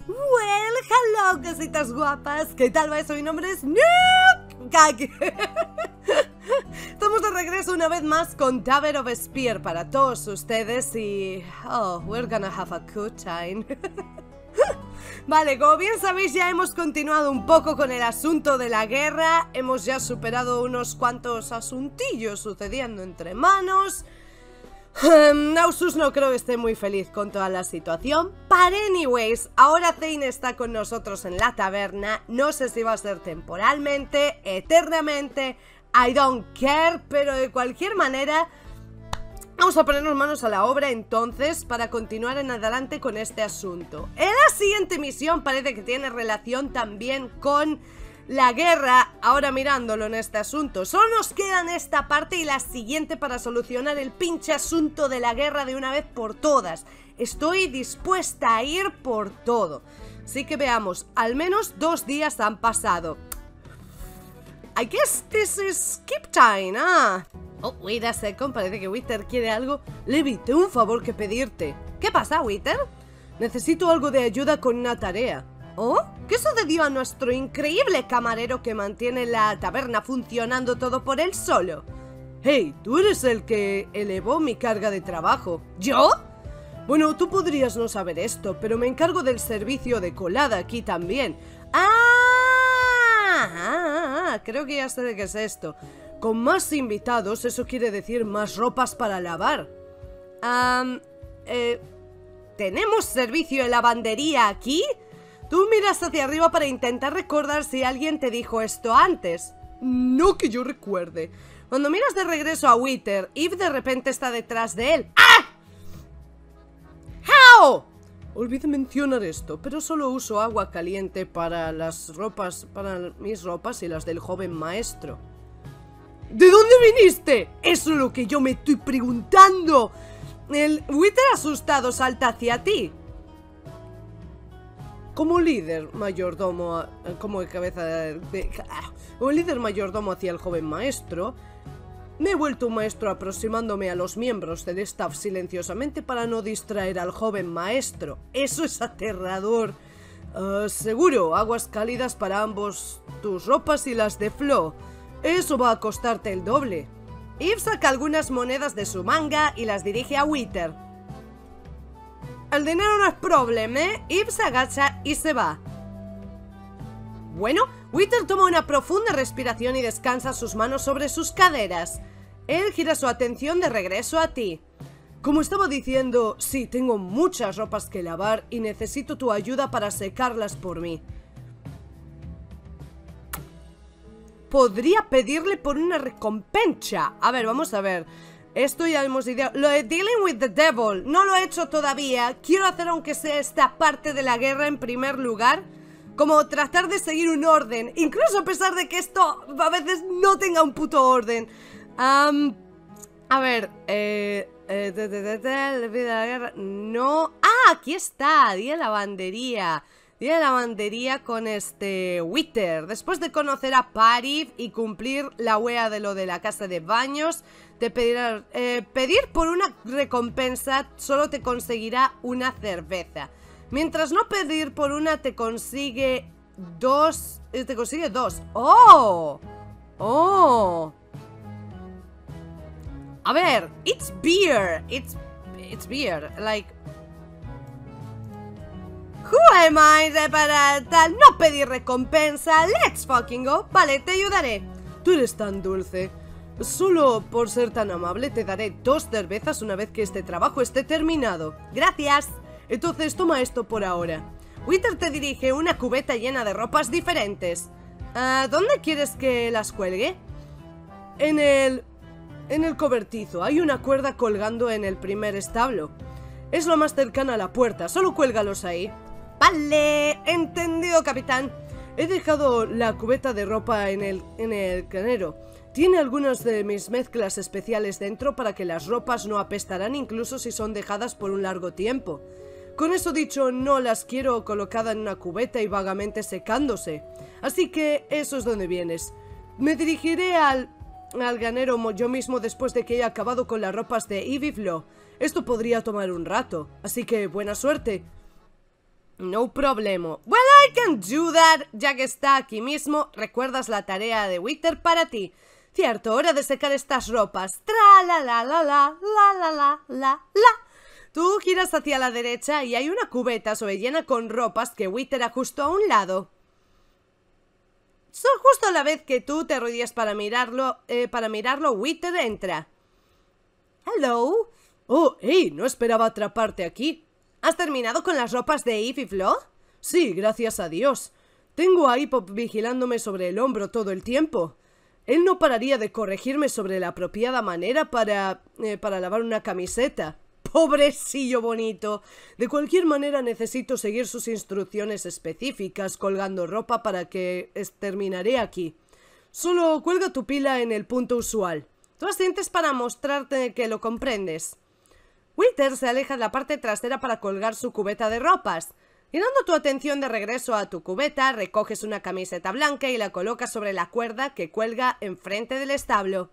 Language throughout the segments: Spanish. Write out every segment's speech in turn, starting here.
Well, hello, cositas guapas. ¿Qué tal va eso? Mi nombre es Nick Kaki. Estamos de regreso una vez más con Tower of Spear para todos ustedes y... Oh, we're gonna have a good time. Vale, como bien sabéis ya hemos continuado un poco con el asunto de la guerra. Hemos ya superado unos cuantos asuntillos sucediendo entre manos. Naxxus no creo que esté muy feliz con toda la situación. But anyways, ahora Thane está con nosotros en la taberna. No sé si va a ser temporalmente, eternamente, I don't care, pero de cualquier manera vamos a ponernos manos a la obra entonces para continuar en adelante con este asunto. En la siguiente misión parece que tiene relación también con la guerra, ahora mirándolo en este asunto. Solo nos quedan esta parte y la siguiente para solucionar el pinche asunto de la guerra de una vez por todas. Estoy dispuesta a ir por todo. Así que veamos, al menos 2 días han pasado. I guess this is skip time, Oh, wait a second, parece que Wither quiere algo. Levi, tengo un favor que pedirte. ¿Qué pasa, Wither? Necesito algo de ayuda con una tarea. ¿Oh? ¿Qué sucedió a nuestro increíble camarero que mantiene la taberna funcionando todo por él solo? Hey, tú eres el que elevó mi carga de trabajo. ¿Yo? Bueno, tú podrías no saber esto, pero me encargo del servicio de colada aquí también. Creo que ya sé de qué es esto. Con más invitados, eso quiere decir más ropas para lavar. ¿Tenemos servicio de lavandería aquí? Tú miras hacia arriba para intentar recordar si alguien te dijo esto antes. No que yo recuerde. Cuando miras de regreso a Wither, Eve de repente está detrás de él. ¡Ah! ¡How! Olvidé mencionar esto, pero solo uso agua caliente para las ropas, para mis ropas y las del joven maestro. ¿De dónde viniste? Eso es lo que yo me estoy preguntando. El Wither asustado salta hacia ti. Como líder mayordomo, como líder mayordomo hacia el joven maestro, me he vuelto un maestro aproximándome a los miembros del staff silenciosamente para no distraer al joven maestro. Eso es aterrador. Seguro, aguas cálidas para ambos, tus ropas y las de Flo. Eso va a costarte el doble. Eve saca algunas monedas de su manga y las dirige a Wither. El dinero no es problema, ¿eh? Eve se agacha y se va. Bueno, Wither toma una profunda respiración y descansa sus manos sobre sus caderas. Él gira su atención de regreso a ti. Como estaba diciendo, sí, tengo muchas ropas que lavar y necesito tu ayuda para secarlas por mí. Podría pedirle por una recompensa. A ver, vamos a ver. Esto ya hemos ideado. Lo de Dealing with the Devil no lo he hecho todavía. Quiero hacer aunque sea esta parte de la guerra en primer lugar. Como tratar de seguir un orden. Incluso a pesar de que esto a veces no tenga un puto orden. A ver. La guerra. No. Ah, aquí está. Día de lavandería. Día de lavandería con Wither. Después de conocer a Parif y cumplir la wea de lo de la casa de baños, te pedirá, pedir por una recompensa solo te conseguirá una cerveza. Mientras no pedir por una te consigue dos. Te consigue 2. ¡Oh! ¡Oh! A ver, it's beer. It's beer. Like, who am I para tal? No pedir recompensa. Let's fucking go. Vale, te ayudaré. Tú eres tan dulce. Solo por ser tan amable te daré 2 cervezas una vez que este trabajo esté terminado. Gracias. Entonces toma esto por ahora. Wither te dirige una cubeta llena de ropas diferentes. ¿Dónde quieres que las cuelgue? En el cobertizo. Hay una cuerda colgando en el primer establo. Es lo más cercana a la puerta. Solo cuélgalos ahí. Vale, entendido, capitán. He dejado la cubeta de ropa en el granero. Tiene algunas de mis mezclas especiales dentro para que las ropas no apestarán incluso si son dejadas por un largo tiempo. Con eso dicho, no las quiero colocada en una cubeta y vagamente secándose. Así que eso es donde vienes. Me dirigiré al granero yo mismo después de que haya acabado con las ropas de Eve y Flo. Esto podría tomar un rato, así que buena suerte. No problemo. Well, I can do that. Ya que está aquí mismo, recuerdas la tarea de Wither para ti. Cierto, hora de secar estas ropas. Tra la la la la la la la la la. Tú giras hacia la derecha y hay una cubeta llena con ropas que Wither ha justo a un lado. Justo a la vez que tú te arrodillas para mirarlo, Wither entra. Hello. Oh, hey, no esperaba atraparte aquí. ¿Has terminado con las ropas de Eve y Flo? Sí, gracias a Dios. Tengo a Ipop vigilándome sobre el hombro todo el tiempo. Él no pararía de corregirme sobre la apropiada manera para lavar una camiseta. Pobrecillo bonito. De cualquier manera necesito seguir sus instrucciones específicas colgando ropa para que terminaré aquí. Solo cuelga tu pila en el punto usual. Tú asientes para mostrarte que lo comprendes. Wither se aleja de la parte trasera para colgar su cubeta de ropas. Girando tu atención de regreso a tu cubeta, recoges una camiseta blanca y la colocas sobre la cuerda que cuelga enfrente del establo.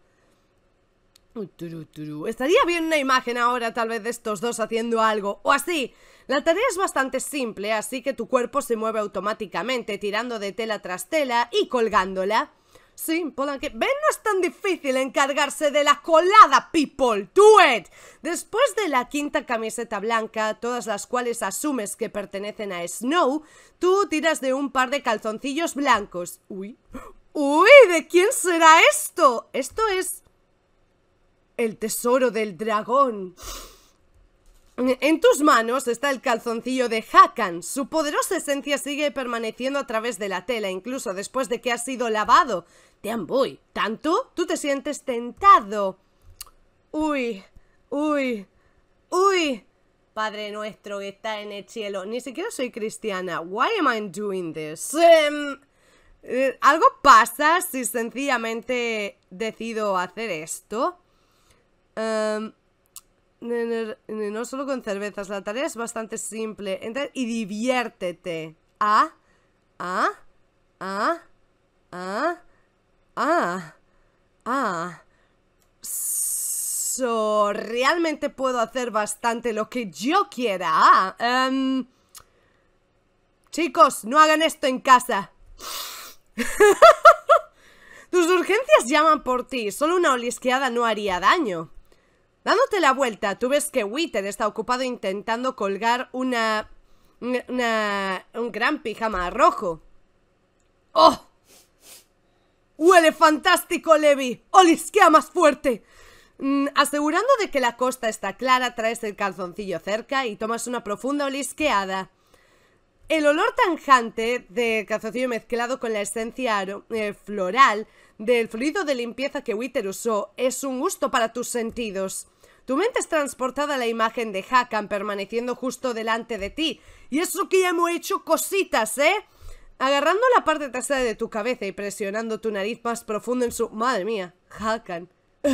Estaría bien una imagen ahora tal vez de estos dos haciendo algo, o así. La tarea es bastante simple, así que tu cuerpo se mueve automáticamente tirando de tela tras tela y colgándola. Sí, Polanque. ¿Ven? No es tan difícil encargarse de la colada, people. Do it. Después de la quinta camiseta blanca, todas las cuales asumes que pertenecen a Snow, tú tiras de un par de calzoncillos blancos. Uy. Uy, ¿de quién será esto? Esto es el tesoro del dragón. En tus manos está el calzoncillo de Hakan. Su poderosa esencia sigue permaneciendo a través de la tela, incluso después de que ha sido lavado. Damn boy, ¿tanto? Tú te sientes tentado. Uy, uy, uy. Padre nuestro que está en el cielo. Ni siquiera soy cristiana. Why am I doing this? ¿Algo pasa si sencillamente decido hacer esto? No solo con cervezas, la tarea es bastante simple. Entra y diviértete. Realmente puedo hacer bastante lo que yo quiera. Chicos, no hagan esto en casa. Tus urgencias llaman por ti. Solo una olisqueada no haría daño. Dándote la vuelta, tú ves que Wither está ocupado intentando colgar un gran pijama rojo. ¡Oh! ¡Huele fantástico, Levi! ¡Olisquea más fuerte! Asegurando de que la costa está clara, traes el calzoncillo cerca y tomas una profunda olisqueada. El olor tanjante del calzoncillo mezclado con la esencia floral del fluido de limpieza que Wither usó es un gusto para tus sentidos. Tu mente es transportada a la imagen de Hakan permaneciendo justo delante de ti. Y eso que ya hemos hecho cositas, ¿eh? Agarrando la parte trasera de tu cabeza y presionando tu nariz más profundo en su... Madre mía, Hakan.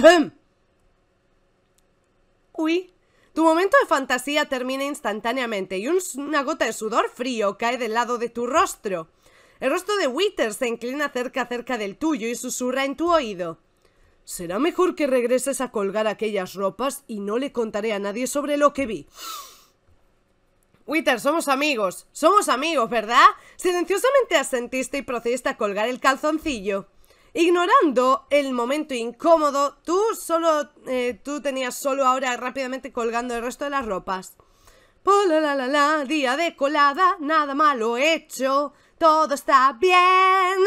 Uy. Tu momento de fantasía termina instantáneamente y una gota de sudor frío cae del lado de tu rostro. El rostro de Wither se inclina cerca del tuyo y susurra en tu oído. Será mejor que regreses a colgar aquellas ropas y no le contaré a nadie sobre lo que vi. Wither, somos amigos, ¿verdad? Silenciosamente asentiste y procediste a colgar el calzoncillo. Ignorando el momento incómodo, tú tenías solo ahora rápidamente colgando el resto de las ropas. Día de colada, nada malo hecho, todo está bien.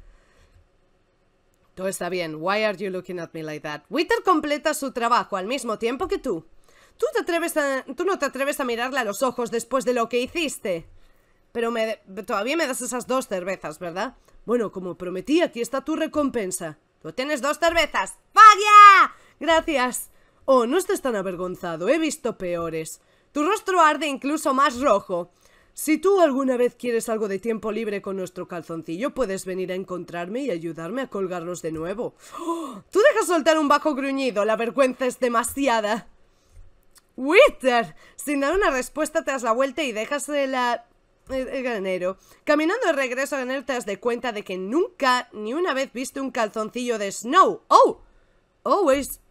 Todo está bien. Why are you looking at me like that? Wither completa su trabajo al mismo tiempo que tú. Tú no te atreves a mirarle a los ojos después de lo que hiciste. Pero todavía me das esas 2 cervezas, ¿verdad? Bueno, como prometí, aquí está tu recompensa. Tú tienes 2 cervezas. ¡Vaya! Gracias. Oh, no estés tan avergonzado. He visto peores. Tu rostro arde incluso más rojo. Si tú alguna vez quieres algo de tiempo libre con nuestro calzoncillo, puedes venir a encontrarme y ayudarme a colgarlos de nuevo. ¡Oh! Tú dejas soltar un bajo gruñido. La vergüenza es demasiada. Wither, sin dar una respuesta, te das la vuelta y dejas el granero. Caminando de regreso al granero te das de cuenta de que nunca ni una vez viste un calzoncillo de Snow. ¡Oh! Always.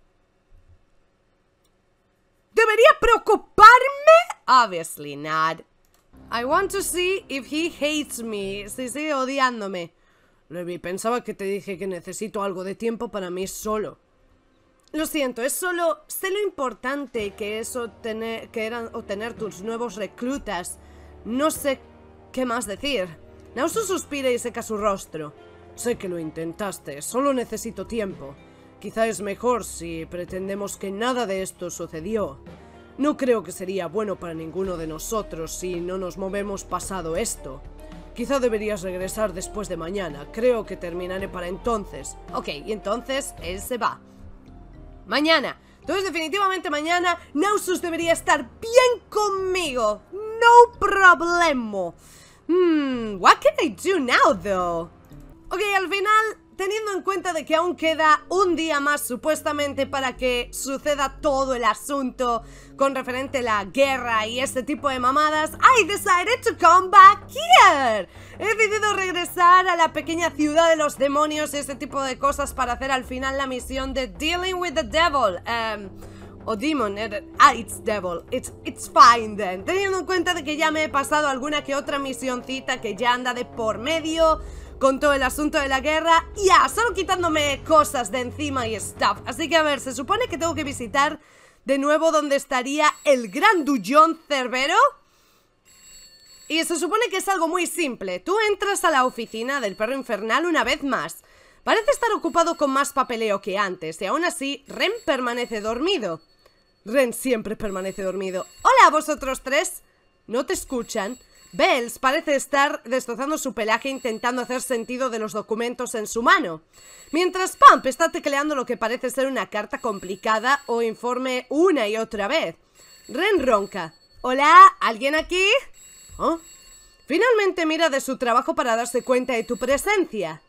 ¿Debería preocuparme? Obviously not. I want to see if he hates me. Si sigue odiándome. Levi, pensaba que te dije que necesito algo de tiempo para mí solo. Lo siento, es solo... Sé lo importante que es obtener tus nuevos reclutas. No sé qué más decir. Naosu suspira y seca su rostro. Sé que lo intentaste, solo necesito tiempo. Quizá es mejor si pretendemos que nada de esto sucedió. No creo que sería bueno para ninguno de nosotros si no nos movemos pasado esto. Quizá deberías regresar después de mañana. Creo que terminaré para entonces. Ok, y entonces él se va. Mañana. Entonces definitivamente mañana Naosu debería estar bien conmigo. No problemo. What can I do now, though? Ok, al final, teniendo en cuenta de que aún queda un día más supuestamente para que suceda todo el asunto con referente a la guerra y este tipo de mamadas, I decided to come back here. He decidido regresar a la pequeña ciudad de los demonios y este tipo de cosas para hacer al final la misión de Dealing with the Devil. O Demon, it's Devil, it's fine then. Teniendo en cuenta de que ya me he pasado alguna que otra misioncita que ya anda de por medio con todo el asunto de la guerra, ya, solo quitándome cosas de encima y stuff. Así que a ver, se supone que tengo que visitar de nuevo donde estaría el Gran Dullón Cerbero. Y se supone que es algo muy simple. Tú entras a la oficina del perro infernal una vez más. Parece estar ocupado con más papeleo que antes y aún así Ren permanece dormido. Ren siempre permanece dormido. Hola, vosotros tres. ¿No te escuchan? Bells parece estar destrozando su pelaje intentando hacer sentido de los documentos en su mano, mientras Pump está tecleando lo que parece ser una carta complicada o informe una y otra vez. Ren ronca. ¿Hola? ¿Alguien aquí? ¿Oh? Finalmente mira de su trabajo para darse cuenta de tu presencia.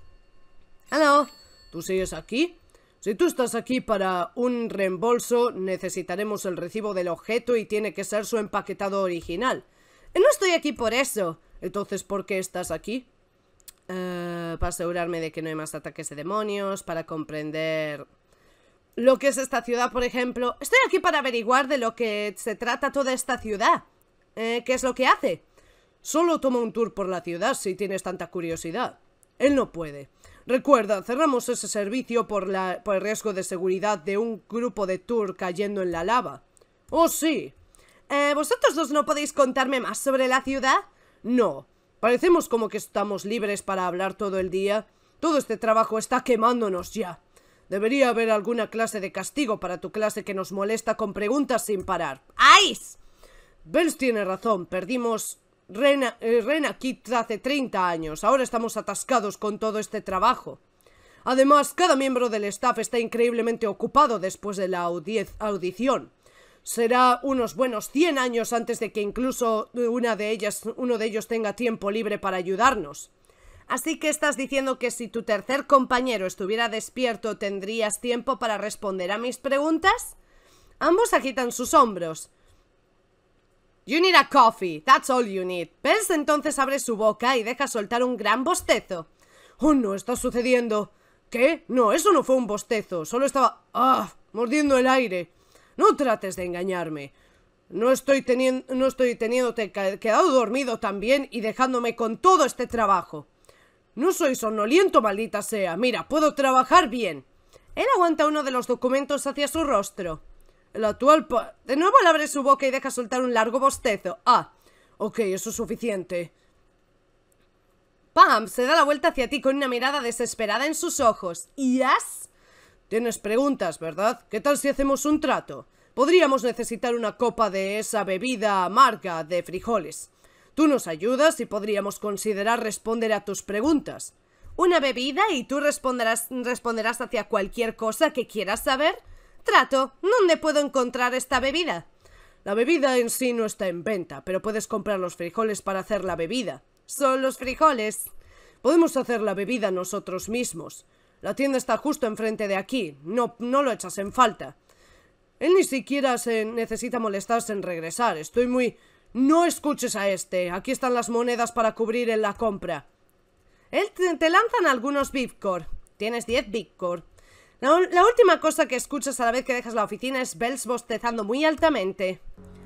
¿Aló? ¿Tú sigues aquí? Si tú estás aquí para un reembolso, necesitaremos el recibo del objeto y tiene que ser su empaquetado original. No estoy aquí por eso. Entonces, ¿por qué estás aquí? Para asegurarme de que no hay más ataques de demonios, para comprender lo que es esta ciudad, por ejemplo. Estoy aquí para averiguar de lo que se trata toda esta ciudad. ¿Qué es lo que hace? Solo toma un tour por la ciudad si tienes tanta curiosidad. Él no puede. Recuerda, cerramos ese servicio por el riesgo de seguridad de un grupo de tour cayendo en la lava. ¡Oh, sí! ¿Vosotros dos no podéis contarme más sobre la ciudad? No. Parecemos como que estamos libres para hablar todo el día. Todo este trabajo está quemándonos ya. Debería haber alguna clase de castigo para tu clase que nos molesta con preguntas sin parar. ¡Ice! Bells tiene razón. Perdimos Ren aquí hace 30 años. Ahora estamos atascados con todo este trabajo. Además, cada miembro del staff está increíblemente ocupado después de la audición. Será unos buenos 100 años antes de que incluso uno de ellos tenga tiempo libre para ayudarnos. Así que estás diciendo que si tu tercer compañero estuviera despierto, ¿tendrías tiempo para responder a mis preguntas? Ambos agitan sus hombros. You need a coffee, that's all you need. Bells entonces abre su boca y deja soltar un gran bostezo. Oh, no, está sucediendo. ¿Qué? No, eso no fue un bostezo, solo estaba... mordiendo el aire. No trates de engañarme. No estoy teniéndote quedado dormido también y dejándome con todo este trabajo. No soy somnoliento, maldita sea. Mira, puedo trabajar bien. Él aguanta uno de los documentos hacia su rostro. El actual De nuevo le abre su boca y deja soltar un largo bostezo. Ok, eso es suficiente. Pam se da la vuelta hacia ti con una mirada desesperada en sus ojos. ¿Yes? Tienes preguntas, ¿verdad? ¿Qué tal si hacemos un trato? Podríamos necesitar una copa de esa bebida amarga de frijoles. Tú nos ayudas y podríamos considerar responder a tus preguntas. ¿Una bebida y tú responderás hacia cualquier cosa que quieras saber? Trato. ¿Dónde puedo encontrar esta bebida? La bebida en sí no está en venta, pero puedes comprar los frijoles para hacer la bebida. ¿Son los frijoles? Podemos hacer la bebida nosotros mismos. La tienda está justo enfrente de aquí. No lo echas en falta. Él ni siquiera se necesita molestarse en regresar. Estoy muy... No escuches a este. Aquí están las monedas para cubrir en la compra. Él te lanzan algunos Bitcore. Tienes 10 Bitcore. La última cosa que escuchas a la vez que dejas la oficina es Bells bostezando muy altamente.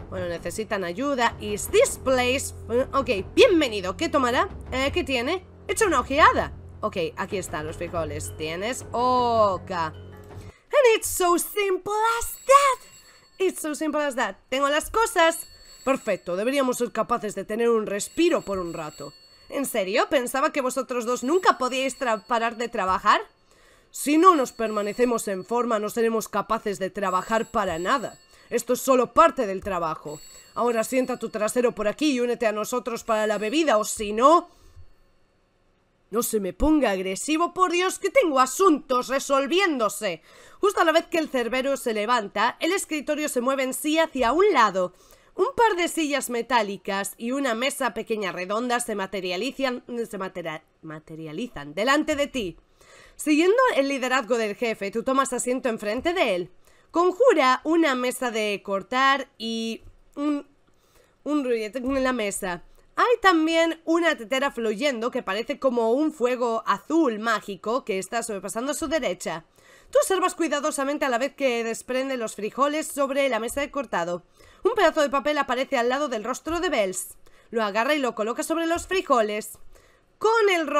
Bueno, necesitan ayuda. Is this place... Ok, bienvenido. ¿Qué tomará? ¿Qué tiene? Echa una ojeada. Ok, aquí están los frijoles. Tienes oca. And it's so simple as that. It's so simple as that. Tengo las cosas. Perfecto, deberíamos ser capaces de tener un respiro por un rato. ¿En serio? Pensaba que vosotros dos nunca podíais parar de trabajar. Si no nos permanecemos en forma, no seremos capaces de trabajar para nada. Esto es solo parte del trabajo. Ahora sienta tu trasero por aquí y únete a nosotros para la bebida, o si no... No se me ponga agresivo, por Dios, que tengo asuntos resolviéndose. Justo a la vez que el cerbero se levanta, el escritorio se mueve en sí hacia un lado. Un par de sillas metálicas y una mesa pequeña redonda se materializan delante de ti. Siguiendo el liderazgo del jefe, tú tomas asiento enfrente de él. Conjura una mesa de cortar y un rollete en la mesa. Hay también una tetera fluyendo que parece como un fuego azul mágico que está sobrepasando a su derecha. Tú observas cuidadosamente a la vez que desprende los frijoles sobre la mesa de cortado. Un pedazo de papel aparece al lado del rostro de Bells. Lo agarra y lo coloca sobre los frijoles. Con el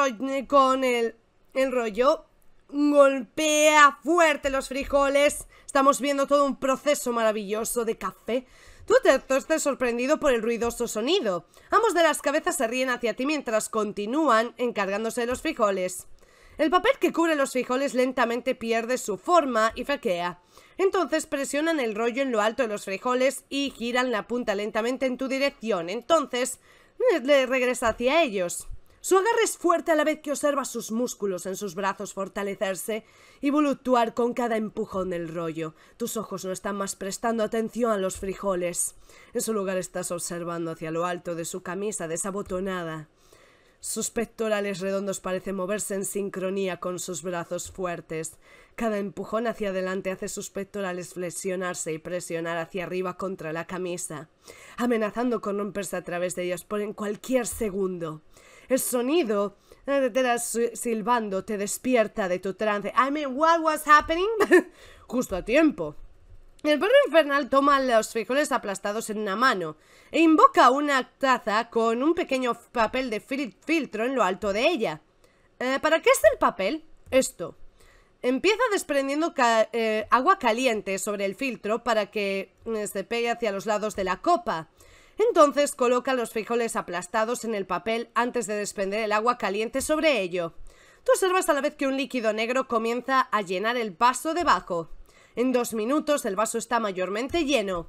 rollo golpea fuerte los frijoles. Estamos viendo todo un proceso maravilloso de café. Tú te estás sorprendido por el ruidoso sonido. Ambos de las cabezas se ríen hacia ti mientras continúan encargándose de los frijoles. El papel que cubre los frijoles lentamente pierde su forma y flaquea. Entonces presionan el rollo en lo alto de los frijoles y giran la punta lentamente en tu dirección. Entonces le regresa hacia ellos. Su agarre es fuerte a la vez que observa sus músculos en sus brazos fortalecerse y voluptuar con cada empujón del rollo. Tus ojos no están más prestando atención a los frijoles. En su lugar estás observando hacia lo alto de su camisa desabotonada. Sus pectorales redondos parecen moverse en sincronía con sus brazos fuertes. Cada empujón hacia adelante hace sus pectorales flexionarse y presionar hacia arriba contra la camisa, amenazando con romperse a través de ellos en cualquier segundo. El sonido de silbando te despierta de tu trance. I mean, what was happening? Justo a tiempo. El perro infernal toma los frijoles aplastados en una mano e invoca una taza con un pequeño papel de filtro en lo alto de ella. ¿Para qué es el papel? Esto. Empieza desprendiendo agua caliente sobre el filtro para que se pegue hacia los lados de la copa. Entonces coloca los frijoles aplastados en el papel antes de desprender el agua caliente sobre ello. Tú observas a la vez que un líquido negro comienza a llenar el vaso debajo. En 2 minutos el vaso está mayormente lleno.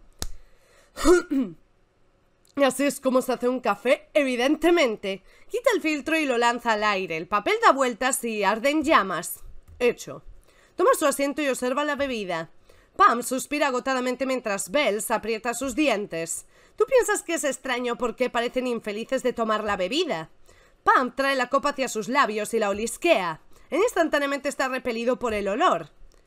Así es como se hace un café, evidentemente. Quita el filtro y lo lanza al aire. El papel da vueltas y arde en llamas. Hecho. Toma su asiento y observa la bebida. Pam suspira agotadamente mientras Bells aprieta sus dientes. Tú piensas que es extraño porque parecen infelices de tomar la bebida. Pam trae la copa hacia sus labios y la olisquea. Instantáneamente está repelido por el olor.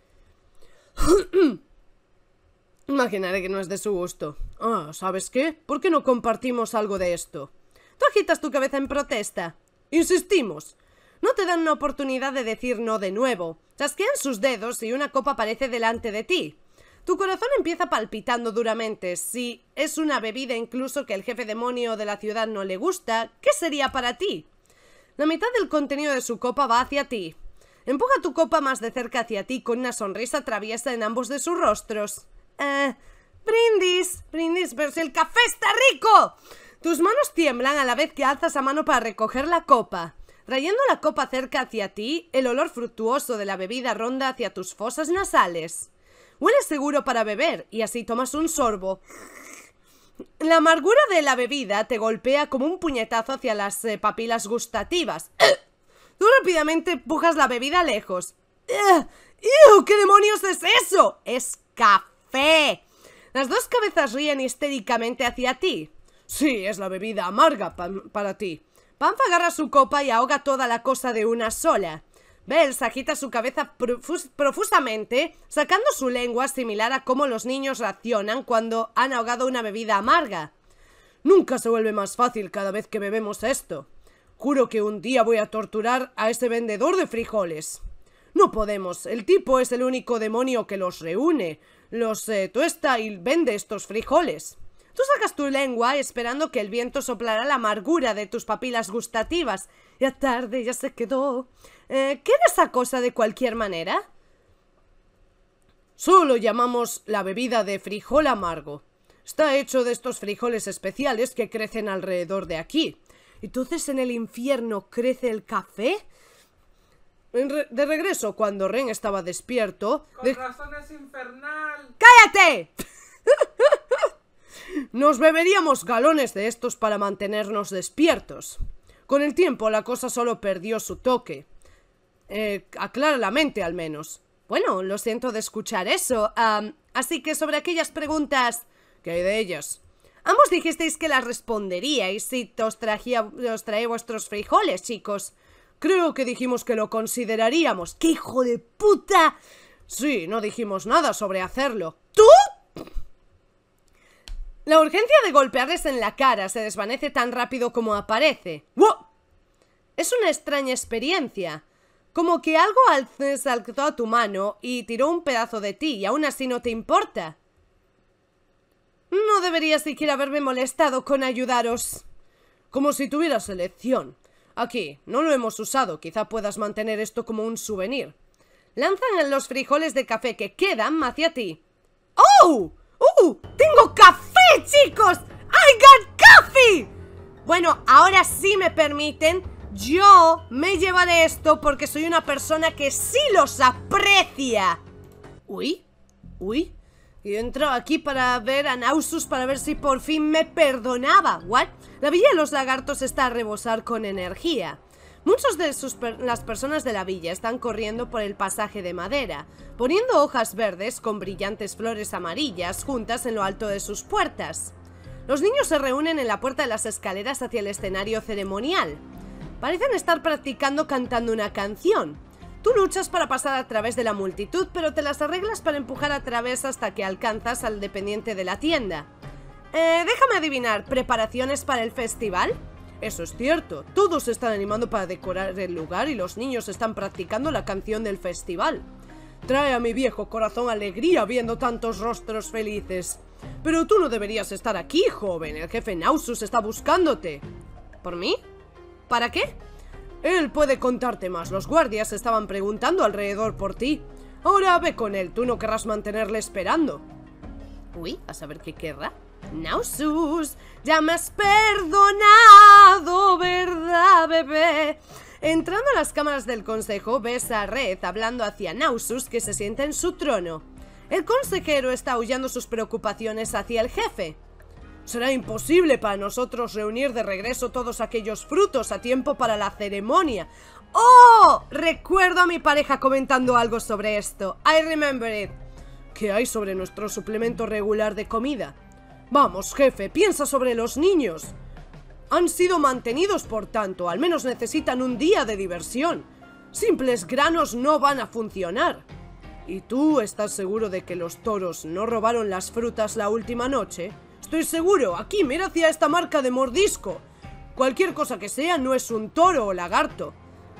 Imaginaré que no es de su gusto. Ah, ¿sabes qué? ¿Por qué no compartimos algo de esto? Tú agitas tu cabeza en protesta. Insistimos. No te dan una oportunidad de decir no de nuevo. Chasquean sus dedos y una copa aparece delante de ti. Tu corazón empieza palpitando duramente. Si es una bebida incluso que el jefe demonio de la ciudad no le gusta, ¿qué sería para ti? La mitad del contenido de su copa va hacia ti. Empuja tu copa más de cerca hacia ti con una sonrisa traviesa en ambos de sus rostros. Brindis, pero si el café está rico. Tus manos tiemblan a la vez que alzas la mano para recoger la copa. Trayendo la copa cerca hacia ti, el olor fructuoso de la bebida ronda hacia tus fosas nasales. Huele seguro para beber y así tomas un sorbo. La amargura de la bebida te golpea como un puñetazo hacia las papilas gustativas. Tú rápidamente empujas la bebida lejos. ¿Qué demonios es eso? Es café. Las dos cabezas ríen histéricamente hacia ti. Sí, es la bebida amarga para ti. Pam agarra su copa y ahoga toda la cosa de una sola. Bells agita su cabeza profusamente, sacando su lengua similar a cómo los niños reaccionan cuando han ahogado una bebida amarga. Nunca se vuelve más fácil cada vez que bebemos esto. Juro que un día voy a torturar a ese vendedor de frijoles. No podemos, el tipo es el único demonio que los reúne, los tuesta y vende estos frijoles. Tú sacas tu lengua esperando que el viento soplara la amargura de tus papilas gustativas. Ya tarde, ya se quedó. ¿Queda esa cosa de cualquier manera? Solo llamamos la bebida de frijol amargo. Está hecho de estos frijoles especiales que crecen alrededor de aquí. ¿Entonces en el infierno crece el café? De regreso, cuando Ren estaba despierto... Con razón es infernal. ¡Cállate! Nos beberíamos galones de estos para mantenernos despiertos. Con el tiempo la cosa solo perdió su toque. Aclara la mente, al menos. Bueno, lo siento de escuchar eso. Así que sobre aquellas preguntas... ¿Qué hay de ellas? Ambos dijisteis que las responderíais si os traía vuestros frijoles, chicos. Creo que dijimos que lo consideraríamos. ¡Qué hijo de puta! Sí, no dijimos nada sobre hacerlo. ¿Tú? La urgencia de golpearles en la cara se desvanece tan rápido como aparece. ¡Wow! Es una extraña experiencia. Como que algo saltó a tu mano y tiró un pedazo de ti y aún así no te importa. No deberías siquiera haberme molestado con ayudaros. Como si tuvieras elección. Aquí, no lo hemos usado, quizá puedas mantener esto como un souvenir. Lanzan los frijoles de café que quedan hacia ti. ¡Oh! ¡Tengo café, chicos! ¡I got coffee! Bueno, ahora sí me permiten. Yo me llevaré esto porque soy una persona que sí los aprecia. Uy. Y entro aquí para ver a Naxos para ver si por fin me perdonaba. ¿What? La villa de los lagartos está a rebosar con energía. Muchas de las personas de la villa están corriendo por el pasaje de madera, poniendo hojas verdes con brillantes flores amarillas juntas en lo alto de sus puertas. Los niños se reúnen en la puerta de las escaleras hacia el escenario ceremonial. Parecen estar practicando cantando una canción. Tú luchas para pasar a través de la multitud, pero te las arreglas para empujar a través hasta que alcanzas al dependiente de la tienda. Déjame adivinar, ¿preparaciones para el festival? Eso es cierto, todos se están animando para decorar el lugar y los niños están practicando la canción del festival. Trae a mi viejo corazón alegría viendo tantos rostros felices. Pero tú no deberías estar aquí, joven, el jefe Naxos está buscándote. ¿Por mí? ¿Para qué? Él puede contarte más, los guardias estaban preguntando alrededor por ti. Ahora ve con él, tú no querrás mantenerle esperando. Uy, a saber qué querrá. Naxos, ya me has perdonado, ¿verdad, bebé? Entrando a las cámaras del consejo, ves a Red hablando hacia Naxos, que se sienta en su trono. El consejero está aullando sus preocupaciones hacia el jefe. Será imposible para nosotros reunir de regreso todos aquellos frutos a tiempo para la ceremonia. ¡Oh! Recuerdo a mi pareja comentando algo sobre esto. I remember it. ¿Qué hay sobre nuestro suplemento regular de comida? Vamos, jefe, piensa sobre los niños. Han sido mantenidos, por tanto, al menos necesitan un día de diversión. Simples granos no van a funcionar. ¿Y tú estás seguro de que los toros no robaron las frutas la última noche? Estoy seguro, aquí, mira hacia esta marca de mordisco. Cualquier cosa que sea, no es un toro o lagarto.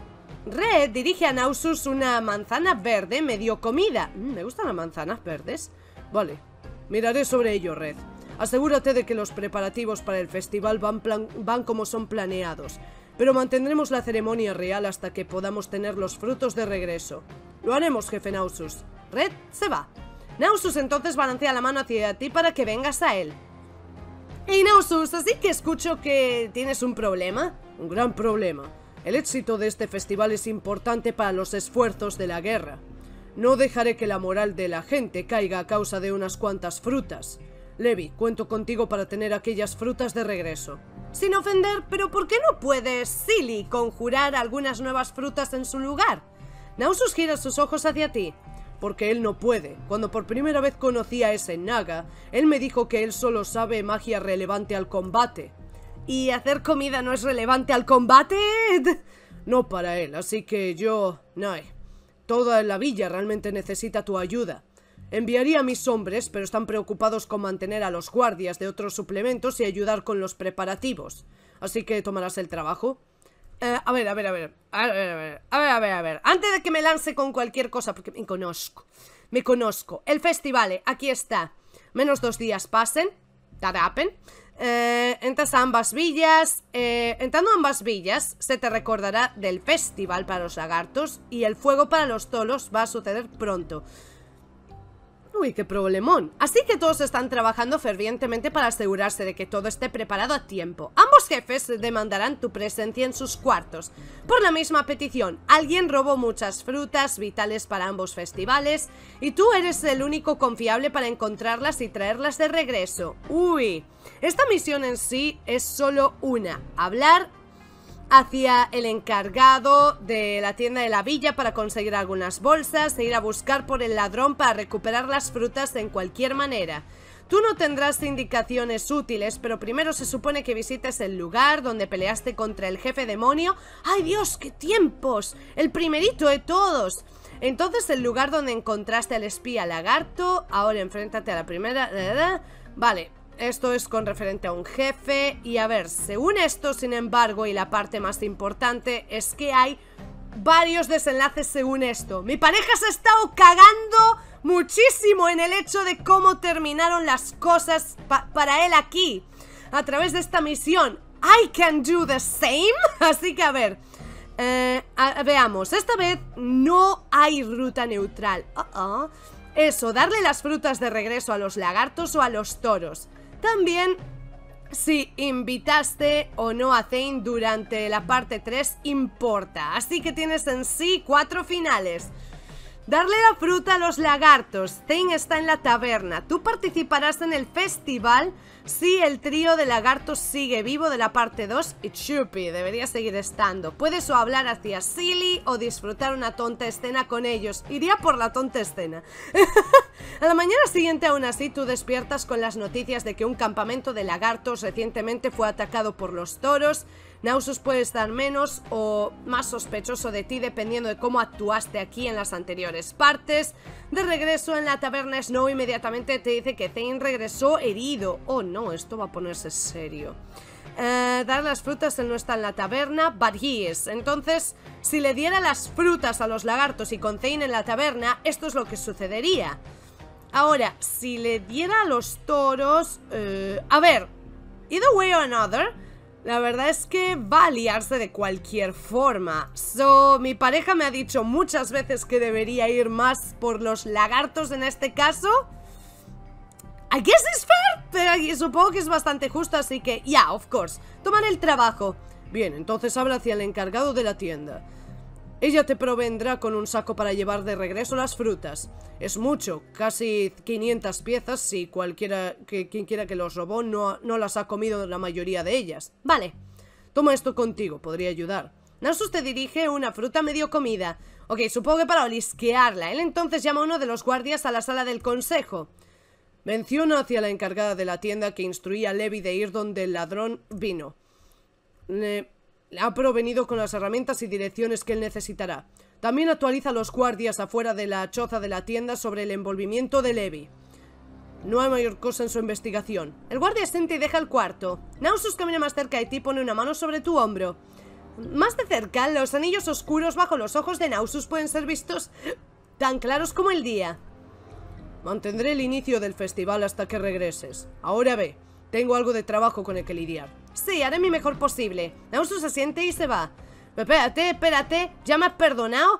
Red dirige a Naxos una manzana verde medio comida. Me gustan las manzanas verdes. Vale, miraré sobre ello, Red. Asegúrate de que los preparativos para el festival van como son planeados. Pero mantendremos la ceremonia real hasta que podamos tener los frutos de regreso. Lo haremos, jefe Naxos. Red se va. Naxos entonces balancea la mano hacia ti para que vengas a él. Hey Naxos, así que escucho que tienes un problema. Un gran problema. El éxito de este festival es importante para los esfuerzos de la guerra. No dejaré que la moral de la gente caiga a causa de unas cuantas frutas. Levi, cuento contigo para tener aquellas frutas de regreso. Sin ofender, pero ¿por qué no puedes, Silly, conjurar algunas nuevas frutas en su lugar? Naxos gira sus ojos hacia ti. Porque él no puede. Cuando por primera vez conocí a ese Naga, él me dijo que él solo sabe magia relevante al combate. ¿Y hacer comida no es relevante al combate? No para él, así que yo... No. Toda la villa realmente necesita tu ayuda. Enviaría a mis hombres, pero están preocupados con mantener a los guardias de otros suplementos y ayudar con los preparativos. Así que tomarás el trabajo. A ver. Antes de que me lance con cualquier cosa, porque me conozco. El festival, aquí está. Menos 2 días pasen. that happened. Entras a ambas villas. Entrando a ambas villas se te recordará del festival para los lagartos y el fuego para los tolos va a suceder pronto. Uy, qué problemón. Así que todos están trabajando fervientemente para asegurarse de que todo esté preparado a tiempo. Ambos jefes demandarán tu presencia en sus cuartos. Por la misma petición, alguien robó muchas frutas vitales para ambos festivales y tú eres el único confiable para encontrarlas y traerlas de regreso. Uy, esta misión en sí es solo una: hablar hacia el encargado de la tienda de la villa para conseguir algunas bolsas e ir a buscar por el ladrón para recuperar las frutas en cualquier manera. Tú no tendrás indicaciones útiles, pero primero se supone que visites el lugar donde peleaste contra el jefe demonio. ¡Ay, Dios, qué tiempos! El primerito de todos. Entonces el lugar donde encontraste al espía lagarto. Ahora enfréntate a la primera. Vale. Esto es con referente a un jefe. Y a ver, según esto, sin embargo, y la parte más importante es que hay varios desenlaces según esto. Mi pareja se ha estado cagando muchísimo en el hecho de cómo terminaron las cosas para él aquí, a través de esta misión. I can do the same. Así que a ver, veamos, esta vez no hay ruta neutral. Eso, darle las frutas de regreso a los lagartos o a los toros. También, si invitaste o no a Thane durante la parte 3 importa. Así que tienes en sí 4 finales. Darle la fruta a los lagartos. Thane está en la taberna. Tú participarás en el festival si el trío de lagartos sigue vivo de la parte 2 y Chuppy debería seguir estando. Puedes o hablar hacia Silly o disfrutar una tonta escena con ellos. Iría por la tonta escena. A la mañana siguiente, aún así, tú despiertas con las noticias de que un campamento de lagartos recientemente fue atacado por los toros. Nausus puede estar menos o más sospechoso de ti dependiendo de cómo actuaste aquí en las anteriores partes. De regreso en la taberna, Snow inmediatamente te dice que Thane regresó herido. Oh no, esto va a ponerse serio. Dar las frutas, él no está en la taberna, but he is. Entonces, si le diera las frutas a los lagartos y con Thane en la taberna, esto es lo que sucedería. Ahora, si le diera a los toros... a ver, either way or another, la verdad es que va a liarse de cualquier forma. Mi pareja me ha dicho muchas veces que debería ir más por los lagartos en este caso. I guess it's fair, pero supongo que es bastante justo, así que, yeah, of course. Tomar el trabajo. Bien, entonces habla hacia el encargado de la tienda. Ella te provendrá con un saco para llevar de regreso las frutas. Es mucho, casi 500 piezas si quien quiera que los robó no las ha comido la mayoría de ellas. Vale, toma esto contigo, podría ayudar. Nausus te dirige una fruta medio comida. Ok, supongo que para olisquearla. Él entonces llama a uno de los guardias a la sala del consejo. Menciona hacia la encargada de la tienda que instruía a Levi de ir donde el ladrón vino. Ha provenido con las herramientas y direcciones que él necesitará. También actualiza a los guardias afuera de la choza de la tienda sobre el envolvimiento de Levi. No hay mayor cosa en su investigación. El guardia asiente y deja el cuarto. Nausus camina más cerca de ti y pone una mano sobre tu hombro. Más de cerca, los anillos oscuros bajo los ojos de Nausus pueden ser vistos tan claros como el día. Mantendré el inicio del festival hasta que regreses. Ahora ve, tengo algo de trabajo con el que lidiar. Sí, haré mi mejor posible. Nausus se siente y se va. Espérate, ¿ya me has perdonado?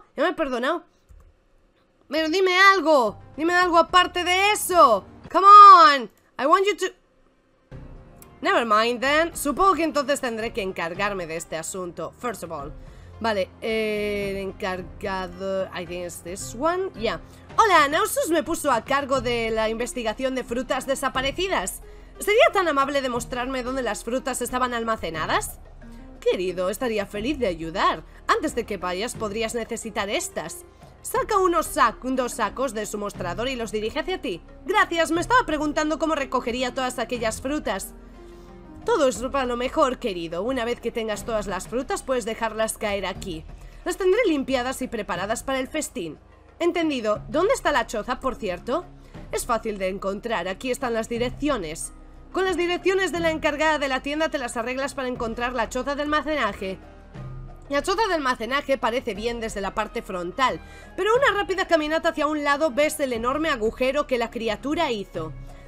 Pero dime algo aparte de eso. Come on, I want you to... Never mind then. Supongo que entonces tendré que encargarme de este asunto. First of all. Vale, el encargado... I think it's this one, yeah. Hola, Nausus me puso a cargo de la investigación de frutas desaparecidas. ¿Sería tan amable de mostrarme dónde las frutas estaban almacenadas? Querido, estaría feliz de ayudar. Antes de que vayas podrías necesitar estas. Saca dos sacos de su mostrador y los dirige hacia ti. Gracias, me estaba preguntando cómo recogería todas aquellas frutas. Todo es para lo mejor, querido. Una vez que tengas todas las frutas puedes dejarlas caer aquí. Las tendré limpiadas y preparadas para el festín. Entendido. ¿Dónde está la choza, por cierto? Es fácil de encontrar. Aquí están las direcciones. Con las direcciones de la encargada de la tienda te las arreglas para encontrar la choza de almacenaje. La choza de almacenaje parece bien desde la parte frontal, pero una rápida caminata hacia un lado ves el enorme agujero que la criatura hizo.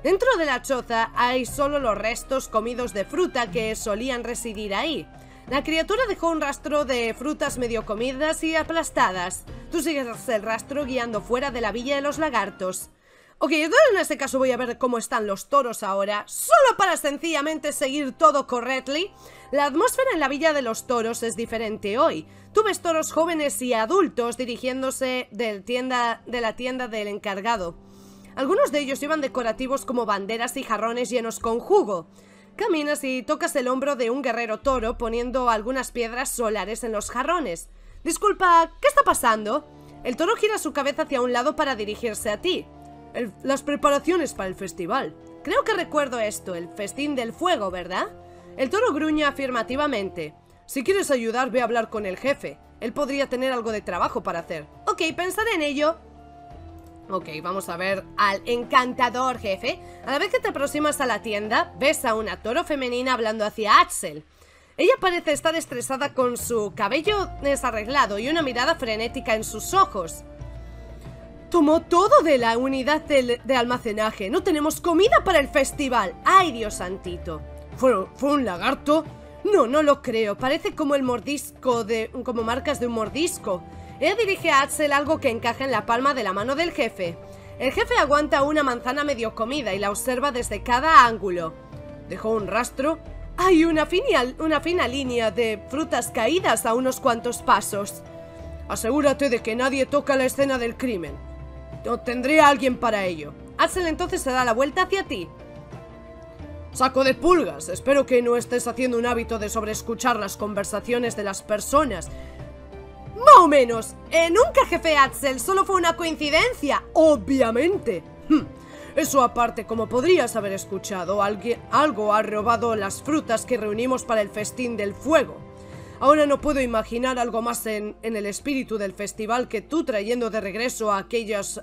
Dentro de la choza hay solo los restos comidos de fruta que solían residir ahí. La criatura dejó un rastro de frutas medio comidas y aplastadas. Tú sigues el rastro guiando fuera de la villa de los lagartos. Ok, entonces en este caso voy a ver cómo están los toros ahora, solo para sencillamente seguir todo correctly. La atmósfera en la villa de los toros es diferente hoy. Tú ves toros jóvenes y adultos dirigiéndose de la tienda del encargado. Algunos de ellos llevan decorativos como banderas y jarrones llenos con jugo. Caminas y tocas el hombro de un guerrero toro poniendo algunas piedras solares en los jarrones. Disculpa, ¿qué está pasando? El toro gira su cabeza hacia un lado para dirigirse a ti. Las preparaciones para el festival. Creo que recuerdo esto, el festín del fuego, ¿verdad? El toro gruñe afirmativamente. Si quieres ayudar, ve a hablar con el jefe. Él podría tener algo de trabajo para hacer. Ok, pensaré en ello. Ok, vamos a ver al encantador jefe. A la vez que te aproximas a la tienda, ves a una toro femenina hablando hacia Axel. Ella parece estar estresada con su cabello desarreglado y una mirada frenética en sus ojos. Tomó todo de la unidad de almacenaje. No tenemos comida para el festival. ¡Ay, Dios santito! ¿Fue un lagarto? No, no lo creo. Parece como el mordisco como marcas de un mordisco. Ella dirige a Axel algo que encaja en la palma de la mano del jefe. El jefe aguanta una manzana medio comida y la observa desde cada ángulo. ¿Dejó un rastro? Hay una fina línea de frutas caídas a unos cuantos pasos. Asegúrate de que nadie toca la escena del crimen. Tendré a alguien para ello. Axel entonces se da la vuelta hacia ti. Saco de pulgas, espero que no estés haciendo un hábito de sobreescuchar las conversaciones de las personas. Más o menos. Nunca, jefe Axel, solo fue una coincidencia. Obviamente. Eso aparte, como podrías haber escuchado, algo ha robado las frutas que reunimos para el festín del fuego. Ahora no puedo imaginar algo más en el espíritu del festival que tú trayendo de regreso a aquellas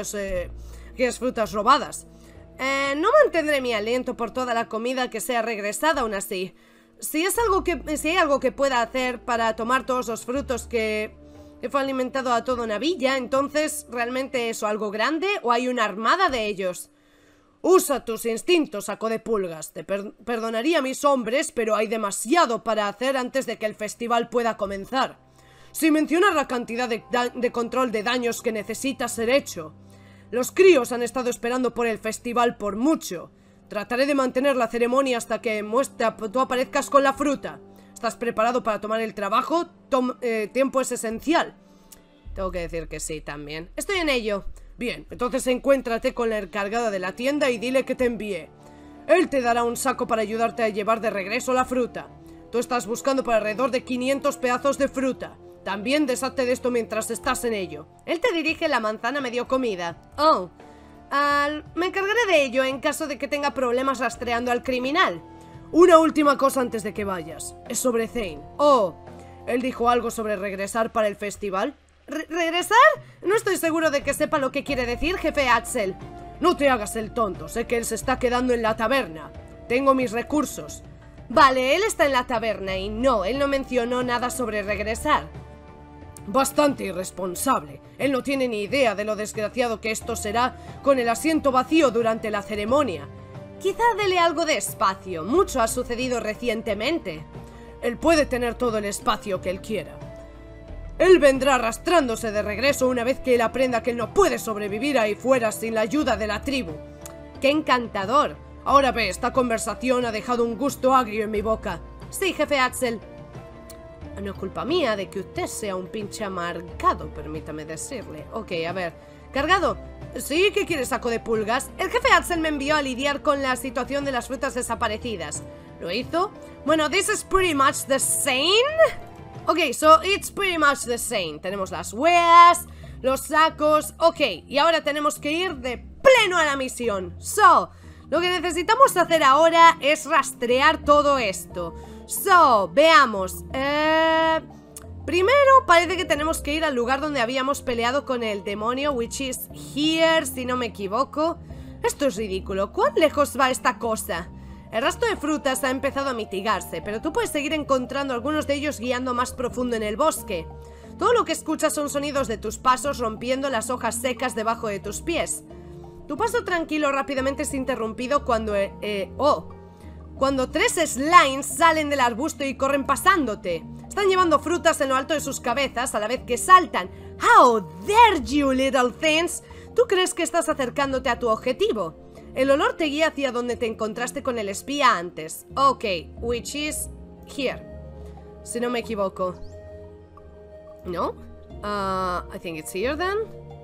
frutas robadas. No mantendré mi aliento por toda la comida que sea regresada aún así. Si hay algo que pueda hacer para tomar todos los frutos que fue alimentado a toda una villa, entonces ¿realmente es algo grande o hay una armada de ellos? Usa tus instintos, saco de pulgas. Te perdonaría a mis hombres, pero hay demasiado para hacer antes de que el festival pueda comenzar. Si mencionas la cantidad de control de daños que necesita ser hecho. Los críos han estado esperando por el festival por mucho. Trataré de mantener la ceremonia hasta que tú aparezcas con la fruta. ¿Estás preparado para tomar el trabajo? Tiempo es esencial. Tengo que decir que sí también. Estoy en ello. Bien, entonces encuéntrate con la encargada de la tienda y dile que te envíe. Él te dará un saco para ayudarte a llevar de regreso la fruta. Tú estás buscando por alrededor de 500 pedazos de fruta. También deshazte de esto mientras estás en ello. Él te dirige la manzana medio comida. Oh, me encargaré de ello en caso de que tenga problemas rastreando al criminal. Una última cosa antes de que vayas. Es sobre Zane. Oh, ¿él dijo algo sobre regresar para el festival? ¿Regresar? No estoy seguro de que sepa lo que quiere decir, jefe Axel. No te hagas el tonto, sé que él se está quedando en la taberna. Tengo mis recursos. Vale, él está en la taberna y no, él no mencionó nada sobre regresar. Bastante irresponsable. Él no tiene ni idea de lo desgraciado que esto será con el asiento vacío durante la ceremonia. Quizá dele algo de espacio, mucho ha sucedido recientemente. Él puede tener todo el espacio que él quiera. Él vendrá arrastrándose de regreso una vez que él aprenda que él no puede sobrevivir ahí fuera sin la ayuda de la tribu. ¡Qué encantador! Ahora ve, esta conversación ha dejado un gusto agrio en mi boca. Sí, jefe Axel. No es culpa mía de que usted sea un pinche amargado, permítame decirle. Ok, a ver. ¿Cargado? ¿Sí? ¿Qué quiere, saco de pulgas? El jefe Axel me envió a lidiar con la situación de las frutas desaparecidas. ¿Lo hizo? Bueno, this is pretty much the same. Ok, so it's pretty much the same. Tenemos las weas, los sacos. Ok, y ahora tenemos que ir de pleno a la misión. So, lo que necesitamos hacer ahora es rastrear todo esto. So, veamos. Primero parece que tenemos que ir al lugar donde habíamos peleado con el demonio, which is here, si no me equivoco. Esto es ridículo. ¿Cuán lejos va esta cosa? El rastro de frutas ha empezado a mitigarse, pero tú puedes seguir encontrando algunos de ellos guiando más profundo en el bosque. Todo lo que escuchas son sonidos de tus pasos rompiendo las hojas secas debajo de tus pies. Tu paso tranquilo rápidamente es interrumpido cuando... Cuando 3 slimes salen del arbusto y corren pasándote. Están llevando frutas en lo alto de sus cabezas a la vez que saltan. How dare you, little things. Tú crees que estás acercándote a tu objetivo. El olor te guía hacia donde te encontraste con el espía antes. Ok, which is here. Si no me equivoco. ¿No? I think it's here then.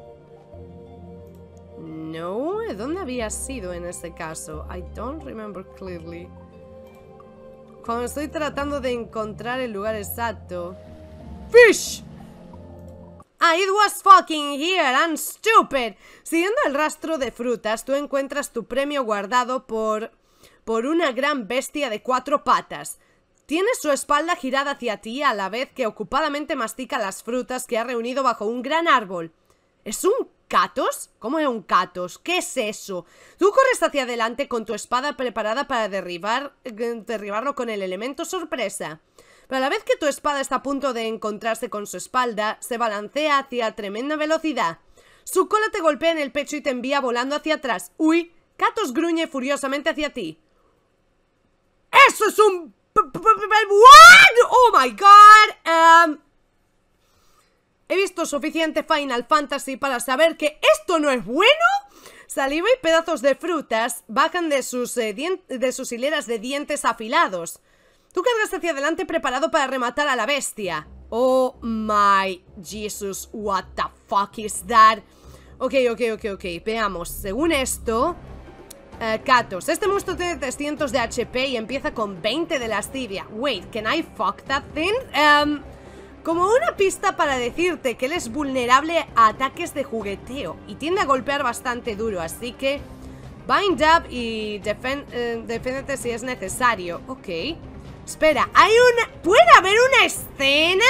No, ¿dónde había sido en este caso? I don't remember clearly. Cuando estoy tratando de encontrar el lugar exacto. ¡Fish! It was fucking here, I'm stupid. Siguiendo el rastro de frutas, tú encuentras tu premio guardado por una gran bestia de 4 patas. Tiene su espalda girada hacia ti a la vez que ocupadamente mastica las frutas que ha reunido bajo un gran árbol. ¿Es un catos? ¿Cómo es un catos? ¿Qué es eso? Tú corres hacia adelante con tu espada preparada para derribarlo con el elemento sorpresa. Pero a la vez que tu espada está a punto de encontrarse con su espalda, se balancea hacia tremenda velocidad. Su cola te golpea en el pecho y te envía volando hacia atrás. ¡Uy! Catos gruñe furiosamente hacia ti. ¡Eso es un... ¿What? ¡Oh my god! He visto suficiente Final Fantasy para saber que esto no es bueno. Saliva y pedazos de frutas bajan de sus hileras de dientes afilados. Tú cargas hacia adelante preparado para rematar a la bestia. Oh my Jesus, what the fuck is that? Ok, veamos. Según esto... Katos, este monstruo tiene 300 de HP y empieza con 20 de lascivia. Wait, can I fuck that thing? Como una pista para decirte que él es vulnerable a ataques de jugueteo y tiende a golpear bastante duro, así que bind up y defiéndete si es necesario. Ok. Espera, hay una... ¿Puede haber una escena?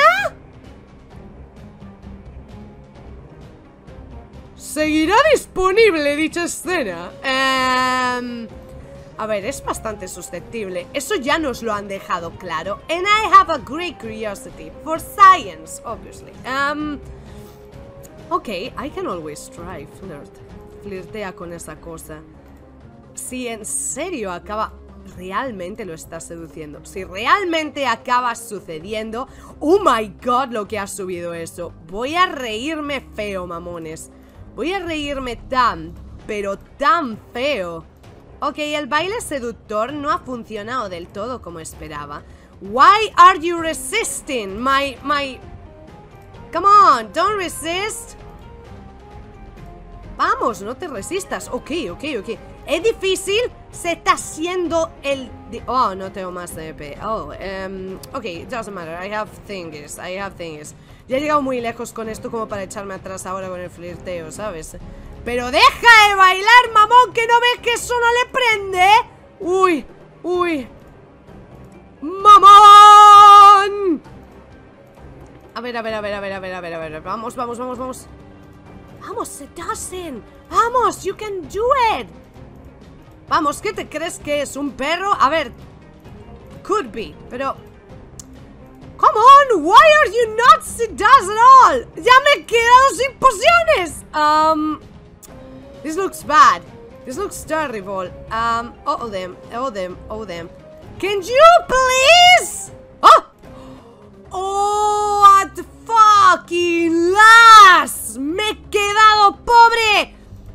¿Seguirá disponible dicha escena? A ver, es bastante susceptible. Eso ya nos lo han dejado claro. And I have a great curiosity for science, obviously. Ok, I can always try, flirt. Flirtea con esa cosa. Si en serio acaba... Realmente lo estás seduciendo. Si realmente acaba sucediendo... Oh my god, lo que ha subido eso. Voy a reírme feo, mamones. Voy a reírme tan, pero tan feo. Ok, el baile seductor no ha funcionado del todo como esperaba. Why are you resisting? Come on, don't resist. Vamos, no te resistas. Ok. Es difícil. Se está haciendo el... Oh, no tengo más EP. Oh, ok, doesn't matter. I have things. Ya he llegado muy lejos con esto como para echarme atrás ahora con el flirteo, ¿sabes? Pero deja de bailar, mamón, que no ves que eso no le prende. Uy. ¡Mamón! A ver. Vamos. Vamos, Sedasen. Vamos, you can do it. Vamos, ¿qué te crees que es? ¿Un perro? A ver. Could be, pero... Come on, why are you not Sedasen at all? ¡Ya me he quedado sin pociones! This looks bad. This looks terrible. Oh them. Can you please? Oh, what fucking last. Me he quedado pobre.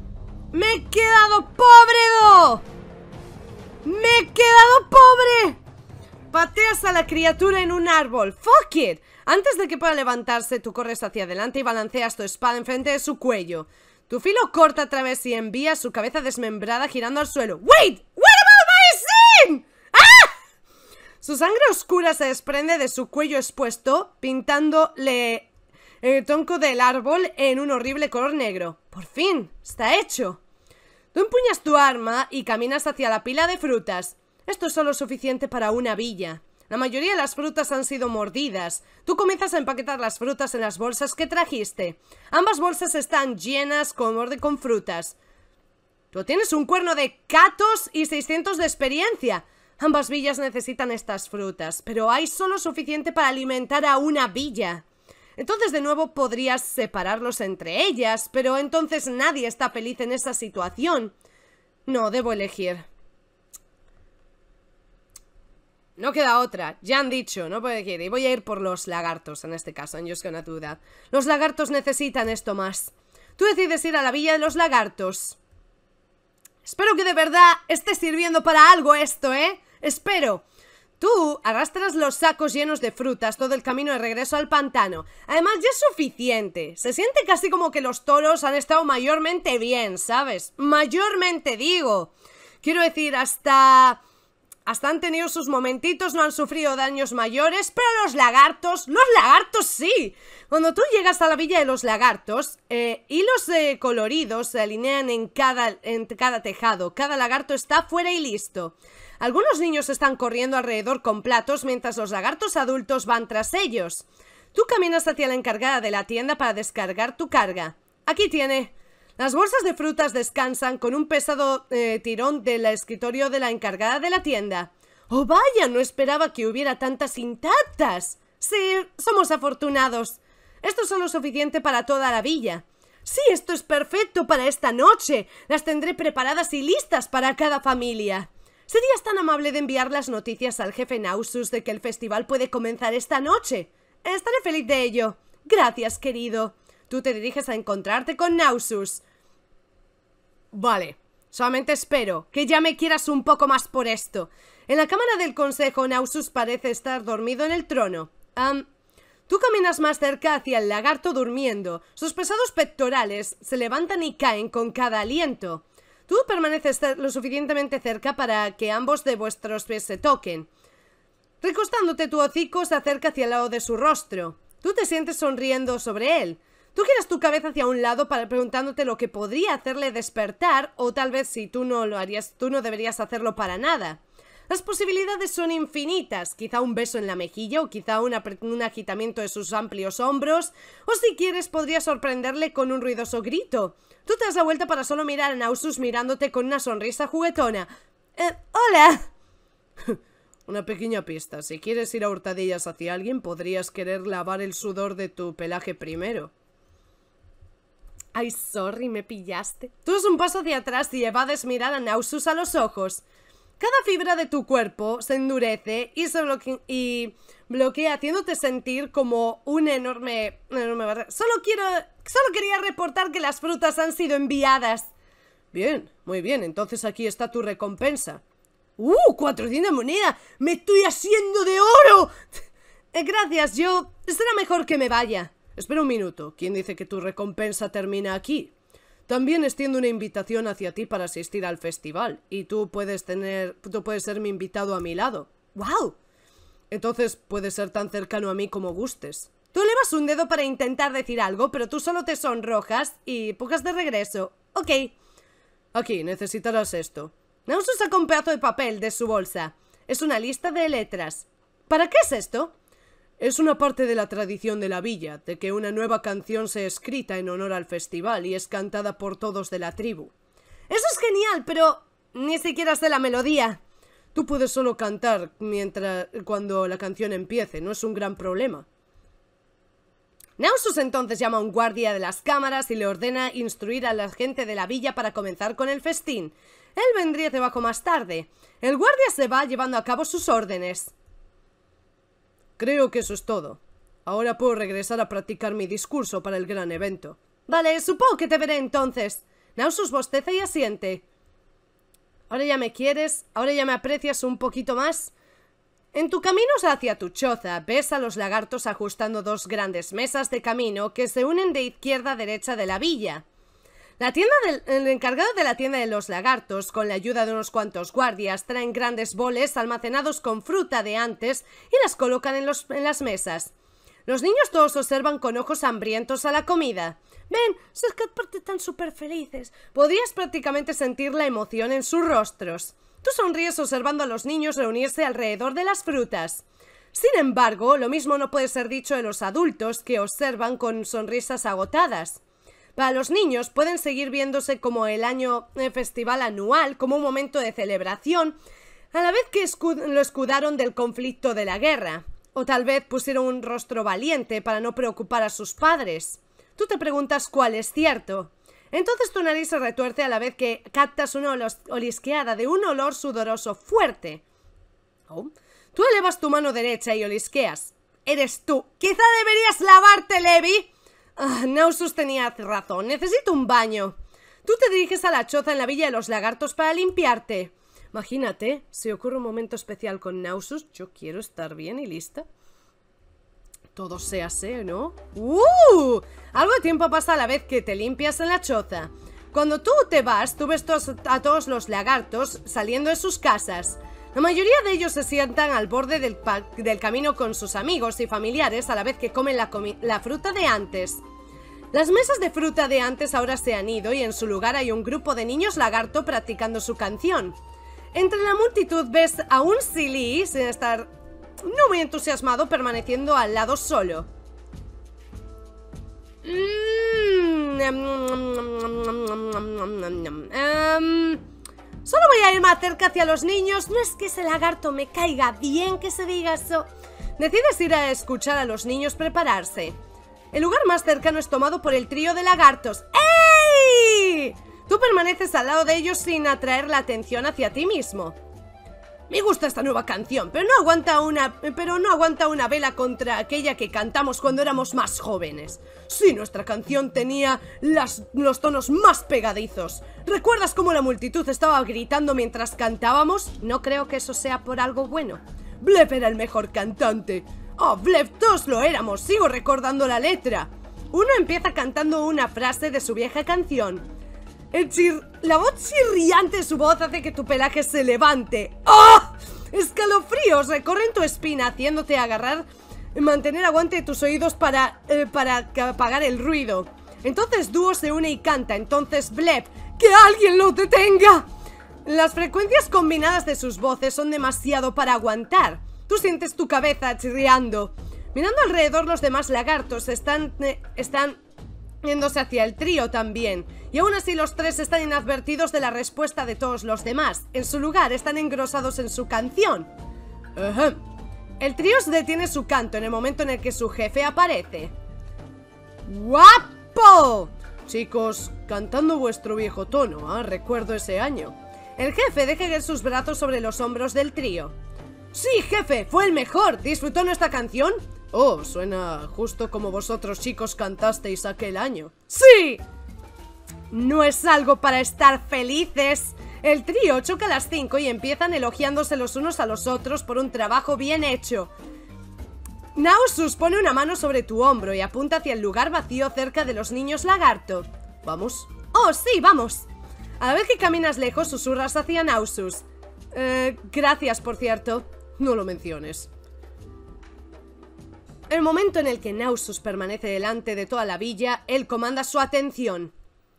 Pateas a la criatura en un árbol. Fuck it. Antes de que pueda levantarse, tú corres hacia adelante y balanceas tu espada enfrente de su cuello. Tu filo corta a través y envía su cabeza desmembrada girando al suelo. Wait, what about my scene? Su sangre oscura se desprende de su cuello expuesto, pintándole el tronco del árbol en un horrible color negro. Por fin, está hecho. Tú empuñas tu arma y caminas hacia la pila de frutas. Esto es solo suficiente para una villa. La mayoría de las frutas han sido mordidas. Tú comienzas a empaquetar las frutas en las bolsas que trajiste. Ambas bolsas están llenas con frutas. Tú tienes un cuerno de catos y 600 de experiencia. Ambas villas necesitan estas frutas, pero hay solo suficiente para alimentar a una villa. Entonces de nuevo podrías separarlos entre ellas, pero entonces nadie está feliz en esa situación. No, debo elegir. No queda otra, ya han dicho, no puedo elegir. Y voy a ir por los lagartos en este caso, I'm just gonna do that. Los lagartos necesitan esto más. Tú decides ir a la villa de los lagartos. Espero que de verdad esté sirviendo para algo esto, ¿eh? Espero. Tú arrastras los sacos llenos de frutas todo el camino de regreso al pantano. Además ya es suficiente. Se siente casi como que los toros han estado mayormente bien, ¿sabes? Mayormente digo. Quiero decir, hasta han tenido sus momentitos, no han sufrido daños mayores, pero los lagartos sí. Cuando tú llegas a la villa de los lagartos, hilos coloridos se alinean en cada tejado. Cada lagarto está fuera y listo. Algunos niños están corriendo alrededor con platos mientras los lagartos adultos van tras ellos. Tú caminas hacia la encargada de la tienda para descargar tu carga. Aquí tiene. Las bolsas de frutas descansan con un pesado tirón del escritorio de la encargada de la tienda. ¡Oh, vaya! No esperaba que hubiera tantas intactas. Sí, somos afortunados. Esto es lo suficiente para toda la villa. Sí, esto es perfecto para esta noche. Las tendré preparadas y listas para cada familia. ¿Serías tan amable de enviar las noticias al jefe Nausuz de que el festival puede comenzar esta noche? Estaré feliz de ello. Gracias, querido. Tú te diriges a encontrarte con Nausuz. Vale, solamente espero que ya me quieras un poco más por esto. En la cámara del consejo, Nausuz parece estar dormido en el trono. Tú caminas más cerca hacia el lagarto durmiendo. Sus pesados pectorales se levantan y caen con cada aliento. Tú permaneces lo suficientemente cerca para que ambos de vuestros pies se toquen. Recostándote, tu hocico se acerca hacia el lado de su rostro. Tú te sientes sonriendo sobre él. Tú giras tu cabeza hacia un lado preguntándote lo que podría hacerle despertar, o tal vez si tú no lo harías, tú no deberías hacerlo para nada. Las posibilidades son infinitas, quizá un beso en la mejilla o quizá un agitamiento de sus amplios hombros, o si quieres podrías sorprenderle con un ruidoso grito. Tú te das la vuelta para solo mirar a Nausuz mirándote con una sonrisa juguetona. ¡Hola! Una pequeña pista, si quieres ir a hurtadillas hacia alguien podrías querer lavar el sudor de tu pelaje primero. Ay, sorry, me pillaste. Tú das un paso hacia atrás y evades mirar a Nausuz a los ojos. Cada fibra de tu cuerpo se endurece y bloquea, haciéndote sentir como un enorme barrera. Solo quería reportar que las frutas han sido enviadas. Bien, muy bien, entonces aquí está tu recompensa. 400 monedas, me estoy haciendo de oro. Gracias, será mejor que me vaya. Espera un minuto, ¿quién dice que tu recompensa termina aquí? También extiendo una invitación hacia ti para asistir al festival, y tú puedes ser mi invitado a mi lado. ¡Wow! Entonces puedes ser tan cercano a mí como gustes. Tú elevas un dedo para intentar decir algo, pero tú solo te sonrojas y pujas de regreso. Ok. Aquí, necesitarás esto. Nausuz saca un pedazo de papel de su bolsa. Es una lista de letras. ¿Para qué es esto? Es una parte de la tradición de la villa, de que una nueva canción sea escrita en honor al festival y es cantada por todos de la tribu. Eso es genial, pero ni siquiera sé la melodía. Tú puedes solo cantar cuando la canción empiece, no es un gran problema. Nausuz entonces llama a un guardia de las cámaras y le ordena instruir a la gente de la villa para comenzar con el festín. Él vendría debajo más tarde. El guardia se va llevando a cabo sus órdenes. Creo que eso es todo. Ahora puedo regresar a practicar mi discurso para el gran evento. Vale, supongo que te veré entonces. Nausuz bosteza y asiente. Ahora ya me quieres, ahora ya me aprecias un poquito más. En tu camino hacia tu choza, ves a los lagartos ajustando dos grandes mesas de camino que se unen de izquierda a derecha de la villa. El encargado de la tienda de los lagartos, con la ayuda de unos cuantos guardias, traen grandes boles almacenados con fruta de antes y las colocan en las mesas. Los niños todos observan con ojos hambrientos a la comida. Ven, se están súper felices. Podrías prácticamente sentir la emoción en sus rostros. Tú sonríes observando a los niños reunirse alrededor de las frutas. Sin embargo, lo mismo no puede ser dicho de los adultos, que observan con sonrisas agotadas. Para los niños pueden seguir viéndose como el festival anual, como un momento de celebración, a la vez que lo escudaron del conflicto de la guerra. O tal vez pusieron un rostro valiente para no preocupar a sus padres. Tú te preguntas cuál es cierto. Entonces tu nariz se retuerce a la vez que captas una olisqueada de un olor sudoroso fuerte. Oh. Tú elevas tu mano derecha y olisqueas. ¡Eres tú! ¡Quizá deberías lavarte, Levi! Nausus tenía razón. Necesito un baño. Tú te diriges a la choza en la Villa de los Lagartos para limpiarte. Imagínate, si ocurre un momento especial con Nausus, yo quiero estar bien y lista. Todo se hace, ¿no? Algo de tiempo pasa a la vez que te limpias en la choza. Cuando tú te vas, tú ves a todos los lagartos saliendo de sus casas. La mayoría de ellos se sientan al borde del camino con sus amigos y familiares a la vez que comen la fruta de antes. Las mesas de fruta de antes ahora se han ido y en su lugar hay un grupo de niños lagarto practicando su canción. Entre la multitud ves a un Silly, sin estar no muy entusiasmado, permaneciendo al lado solo. Solo voy a ir más cerca hacia los niños. No es que ese lagarto me caiga bien que se diga eso. Decides ir a escuchar a los niños prepararse. El lugar más cercano es tomado por el trío de lagartos. ¡Ey! Tú permaneces al lado de ellos sin atraer la atención hacia ti mismo. Me gusta esta nueva canción, pero no aguanta una vela contra aquella que cantamos cuando éramos más jóvenes. Sí, nuestra canción tenía los tonos más pegadizos. ¿Recuerdas cómo la multitud estaba gritando mientras cantábamos? No creo que eso sea por algo bueno. Blef era el mejor cantante. Oh, Blef, todos lo éramos. Sigo recordando la letra. Uno empieza cantando una frase de su vieja canción. La voz chirriante de su voz hace que tu pelaje se levante. ¡Oh! Escalofríos recorren tu espina, haciéndote agarrar, mantener aguante de tus oídos para apagar el ruido. Entonces Dúo se une y canta. Entonces Blef, ¡que alguien lo detenga! Las frecuencias combinadas de sus voces son demasiado para aguantar. Tú sientes tu cabeza chirriando. Mirando alrededor, los demás lagartos están yéndose hacia el trío también. Y aún así los tres están inadvertidos de la respuesta de todos los demás. En su lugar están engrosados en su canción. El trío detiene su canto en el momento en el que su jefe aparece. ¡Guapo! Chicos, cantando vuestro viejo tono, recuerdo ese año. El jefe deja caer sus brazos sobre los hombros del trío. ¡Sí, jefe! ¡Fue el mejor! ¿Disfrutó nuestra canción? Oh, suena justo como vosotros chicos cantasteis aquel año. ¡Sí! No es algo para estar felices. El trío choca a las 5 y empiezan elogiándose los unos a los otros por un trabajo bien hecho. Nausus pone una mano sobre tu hombro y apunta hacia el lugar vacío cerca de los niños lagarto. ¿Vamos? ¡Oh, sí, vamos! A la vez que caminas lejos, susurras hacia Nausus. Gracias, por cierto. No lo menciones. El momento en el que Nausus permanece delante de toda la villa, él comanda su atención.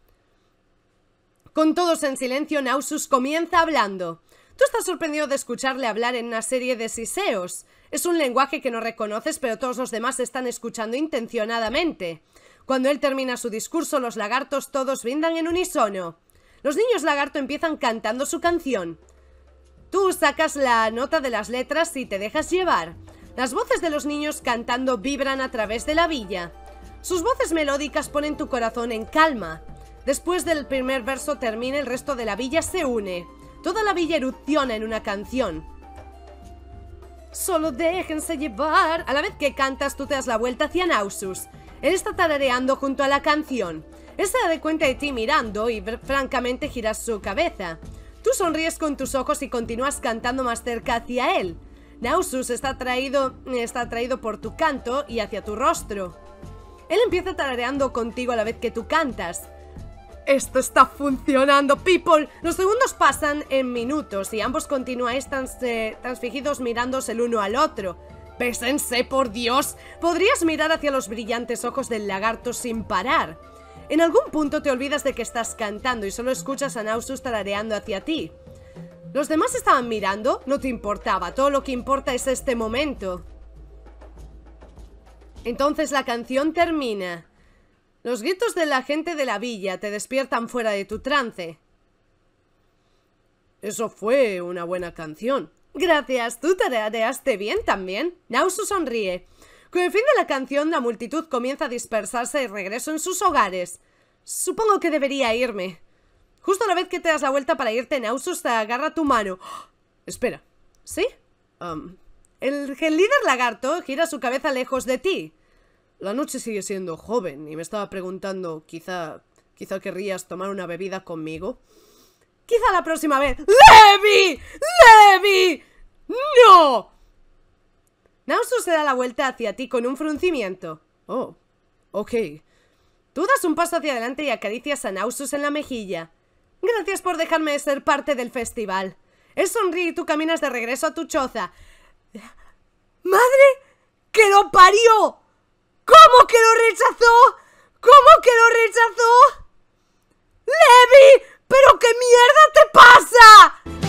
Con todos en silencio, Nausus comienza hablando. Tú estás sorprendido de escucharle hablar en una serie de siseos. Es un lenguaje que no reconoces, pero todos los demás están escuchando intencionadamente. Cuando él termina su discurso, los lagartos todos brindan en unísono. Los niños lagarto empiezan cantando su canción. Tú sacas la nota de las letras y te dejas llevar. Las voces de los niños cantando vibran a través de la villa. Sus voces melódicas ponen tu corazón en calma. Después del primer verso termina, el resto de la villa se une. Toda la villa erupciona en una canción. Solo déjense llevar. A la vez que cantas, tú te das la vuelta hacia Nausus. Él está tarareando junto a la canción. Él se da cuenta de ti mirando y francamente giras su cabeza. Tú sonríes con tus ojos y continúas cantando más cerca hacia él. Nausus está atraído por tu canto y hacia tu rostro. Él empieza tarareando contigo a la vez que tú cantas. ¡Esto está funcionando, people! Los segundos pasan en minutos y ambos continuáis transfigidos mirándose el uno al otro. ¡Bésense, por Dios! Podrías mirar hacia los brillantes ojos del lagarto sin parar. En algún punto te olvidas de que estás cantando y solo escuchas a Nausus tarareando hacia ti. Los demás estaban mirando, no te importaba, todo lo que importa es este momento. Entonces la canción termina. Los gritos de la gente de la villa te despiertan fuera de tu trance. Eso fue una buena canción. Gracias, tú tarareaste bien también. Nausu sonríe. Con el fin de la canción, la multitud comienza a dispersarse de regreso en sus hogares. Supongo que debería irme. Justo a la vez que te das la vuelta para irte, Nausus te agarra tu mano. ¡Oh! Espera, ¿sí? El líder lagarto gira su cabeza lejos de ti. La noche sigue siendo joven y me estaba preguntando, quizá querrías tomar una bebida conmigo. Quizá la próxima vez. ¡Levi! ¡Levi! ¡No! Nausus se da la vuelta hacia ti con un fruncimiento. Oh, ok. Tú das un paso hacia adelante y acaricias a Nausus en la mejilla. Gracias por dejarme ser parte del festival. Él sonríe y tú caminas de regreso a tu choza. ¡Madre que lo parió! ¿Cómo que lo rechazó? ¿Cómo que lo rechazó? ¡Levi! ¿Pero qué mierda te pasa?